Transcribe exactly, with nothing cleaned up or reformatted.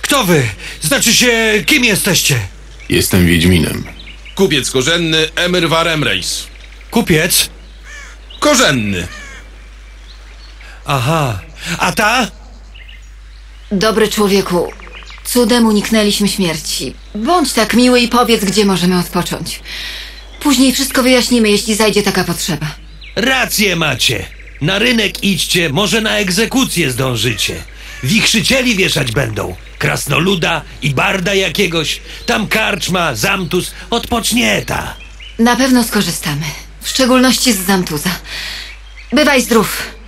Kto wy? Znaczy się, kim jesteście? Jestem Wiedźminem. Kupiec korzenny Emir Varemreis. Kupiec? Korzenny. Aha. A ta? Dobry człowieku, cudem uniknęliśmy śmierci. Bądź tak miły i powiedz, gdzie możemy odpocząć. Później wszystko wyjaśnimy, jeśli zajdzie taka potrzeba. Rację macie. Na rynek idźcie, może na egzekucję zdążycie. Wichrzycieli wieszać będą. Krasnoluda i barda jakiegoś. Tam karczma, zamtus, odpocznie ta. Na pewno skorzystamy. W szczególności z Zamtuza. Bywaj zdrów.